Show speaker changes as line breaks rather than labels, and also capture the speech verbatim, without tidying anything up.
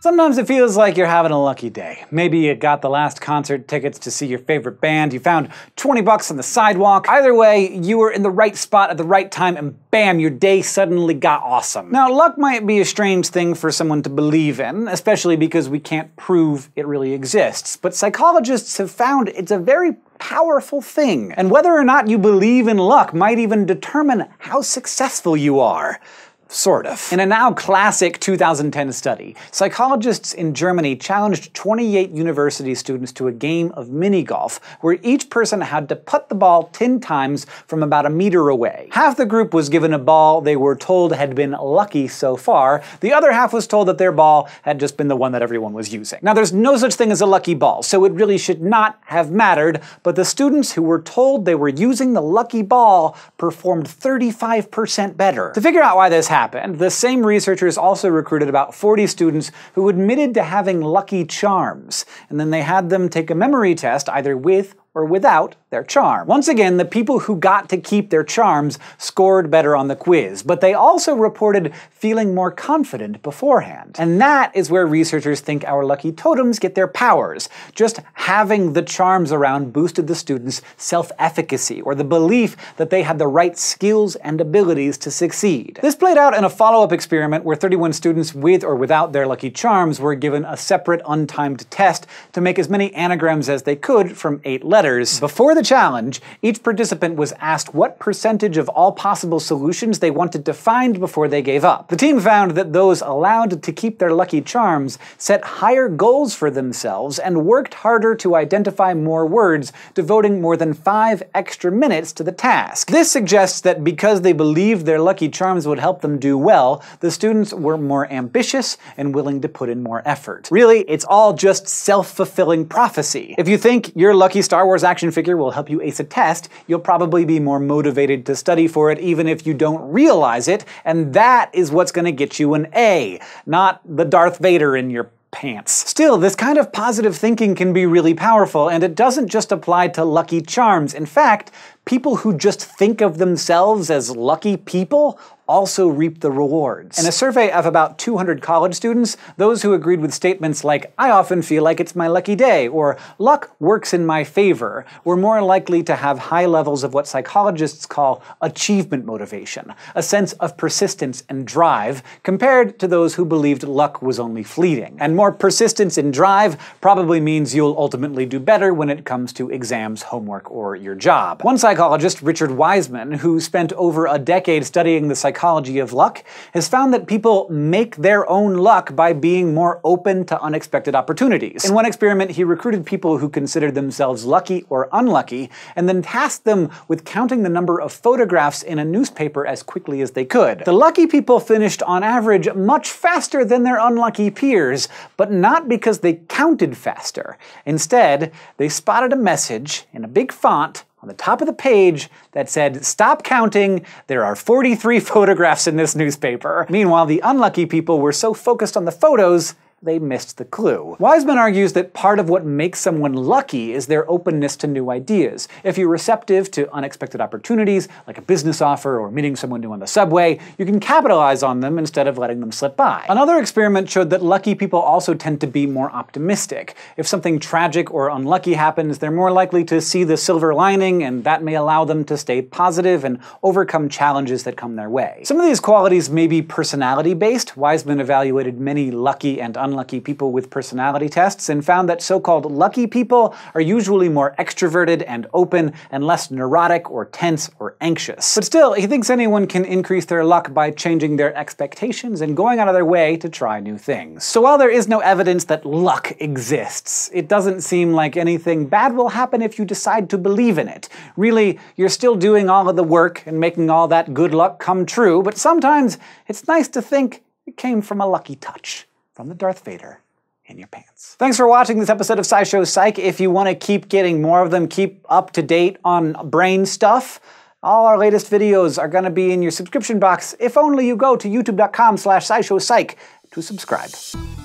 Sometimes it feels like you're having a lucky day. Maybe you got the last concert tickets to see your favorite band, you found twenty bucks on the sidewalk. Either way, you were in the right spot at the right time and bam, your day suddenly got awesome. Now, luck might be a strange thing for someone to believe in, especially because we can't prove it really exists. But psychologists have found it's a very powerful thing. And whether or not you believe in luck might even determine how successful you are. Sort of. In a now classic two thousand ten study, psychologists in Germany challenged twenty-eight university students to a game of mini-golf, where each person had to putt the ball ten times from about a meter away. Half the group was given a ball they were told had been lucky so far, the other half was told that their ball had just been the one that everyone was using. Now, there's no such thing as a lucky ball, so it really should not have mattered, but the students who were told they were using the lucky ball performed thirty-five percent better. To figure out why this happened, Happened, the same researchers also recruited about forty students who admitted to having lucky charms, and then they had them take a memory test either with or without their charm. Once again, the people who got to keep their charms scored better on the quiz, but they also reported feeling more confident beforehand. And that is where researchers think our lucky totems get their powers. Just having the charms around boosted the students' self-efficacy, or the belief that they had the right skills and abilities to succeed. This played out in a follow-up experiment where thirty-one students with or without their lucky charms were given a separate untimed test to make as many anagrams as they could from eight letters. Before the challenge, each participant was asked what percentage of all possible solutions they wanted to find before they gave up. The team found that those allowed to keep their lucky charms set higher goals for themselves and worked harder to identify more words, devoting more than five extra minutes to the task. This suggests that because they believed their lucky charms would help them do well, the students were more ambitious and willing to put in more effort. Really, it's all just self-fulfilling prophecy. If you think your lucky Star Wars action figure will help you ace a test, you'll probably be more motivated to study for it even if you don't realize it, and that is what's gonna get you an A, not the Darth Vader in your pants. Still, this kind of positive thinking can be really powerful, and it doesn't just apply to lucky charms. In fact, people who just think of themselves as lucky people also reap the rewards. In a survey of about two hundred college students, those who agreed with statements like, "I often feel like it's my lucky day," or "luck works in my favor," were more likely to have high levels of what psychologists call achievement motivation, a sense of persistence and drive, compared to those who believed luck was only fleeting. And more persistence and drive probably means you'll ultimately do better when it comes to exams, homework, or your job. One psychologist, Richard Wiseman, who spent over a decade studying the psychology of luck, has found that people make their own luck by being more open to unexpected opportunities. In one experiment, he recruited people who considered themselves lucky or unlucky, and then tasked them with counting the number of photographs in a newspaper as quickly as they could. The lucky people finished on average much faster than their unlucky peers, but not because they counted faster. Instead, they spotted a message in a big font on the top of the page that said, "Stop counting, there are forty-three photographs in this newspaper." Meanwhile, the unlucky people were so focused on the photos, they missed the clue. Wiseman argues that part of what makes someone lucky is their openness to new ideas. If you're receptive to unexpected opportunities, like a business offer or meeting someone new on the subway, you can capitalize on them instead of letting them slip by. Another experiment showed that lucky people also tend to be more optimistic. If something tragic or unlucky happens, they're more likely to see the silver lining, and that may allow them to stay positive and overcome challenges that come their way. Some of these qualities may be personality-based. Wiseman evaluated many lucky and unlucky unlucky people with personality tests and found that so-called lucky people are usually more extroverted and open and less neurotic or tense or anxious. But still, he thinks anyone can increase their luck by changing their expectations and going out of their way to try new things. So while there is no evidence that luck exists, it doesn't seem like anything bad will happen if you decide to believe in it. Really, you're still doing all of the work and making all that good luck come true, but sometimes it's nice to think it came from a lucky touch from the Darth Vader in your pants. Thanks for watching this episode of SciShow Psych. If you want to keep getting more of them, keep up to date on brain stuff, all our latest videos are going to be in your subscription box if only you go to youtube dot com slash SciShow Psych to subscribe.